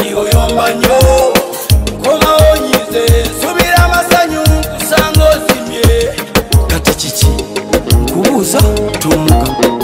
Kati oyomba nnyo nkoma onyize nsubira amasanyu kusanga ozimye. Kati kiki nkubuuza tumuka.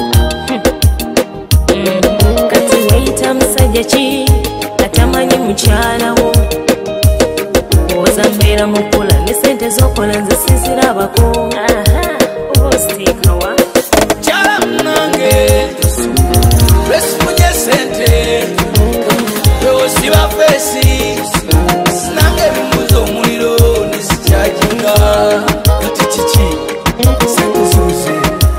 Kati weyita musajja ki atamanyi mukyala wo oza mbeera mukola ne sente z'okola nze sizirabako. Oba ositeekawa Kyala munange lwesifunye sente lwosiba feesi sinange ebimuza omuliro nesikyaginga. Kati kiki sente zibuze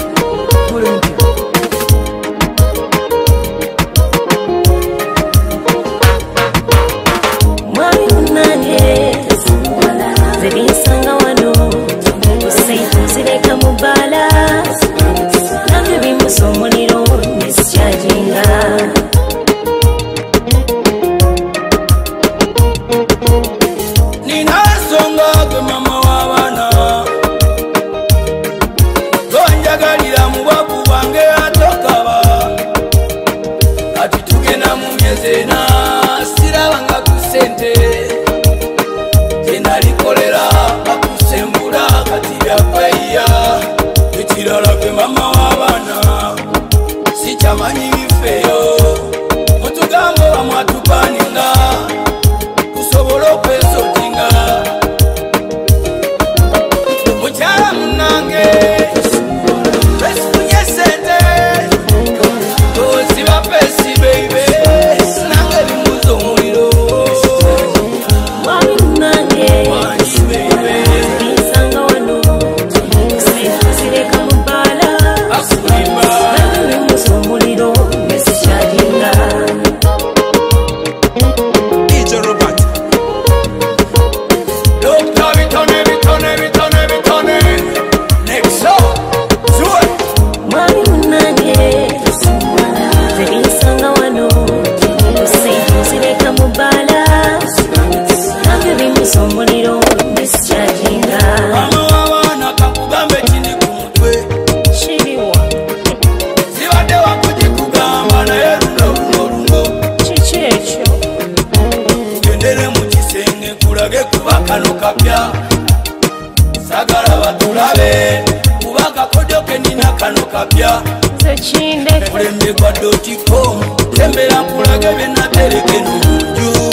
mwami munange ze binsanga wano osaifu zireka mu bbala nange bimusa omuliro nesikyaginga. nina ensonga gwe mama w'abaana gonjagalira mu bwavu bwange atokaba. Kati tugenda mu myezi ena sirabanga ku ssente gyenalikolera akusembula kati byafaiya. Ekirala gwe mama w'abaana sikyamanyi bifeeyo mutugamba bamwatupaninga kusobola okwesotinga. Mukyala munange lwesifunye sente toziba pesi beibe sinange bimuza omuliro. Mwami munange Wangi beibe binsanga wano osaifu zireka mu bbala akulimba nange bimusa omuliro nesikyaginga. DJ Robert. Dokta bitone bitone bitone bitone Nexo Zue Mwami munange ze binsanga wano osaifu zireka mu bbala nange bimusa omuliro nesikyaginga. Mama w'abaana kakugambe kini ku mutwe Kiriwa zibadde wakugikugamba naye luno kiki ekyo? gendere mu kisenge kulage kuba kano kapya sagala batulabe kuba kakodyo ke nina kano kapya. Zekindeke Kulembegwa.com tembera kulage bye natereke n'omunju.